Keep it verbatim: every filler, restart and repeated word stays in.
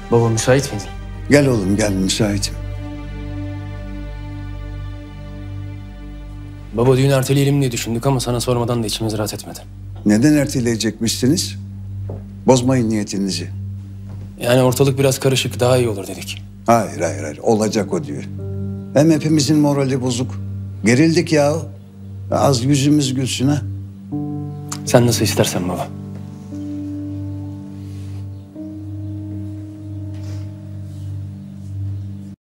Baba müsait miydin? Gel oğlum gel, müsaitim. Baba düğün erteleyelim diye düşündük ama sana sormadan da içimiz rahat etmedi. Neden erteleyecekmişsiniz? Bozmayın niyetinizi. Yani ortalık biraz karışık, daha iyi olur dedik. Hayır hayır hayır, olacak o düğün. Hem hepimizin morali bozuk. Gerildik ya. Az yüzümüz gülsün ha. Sen nasıl istersen baba.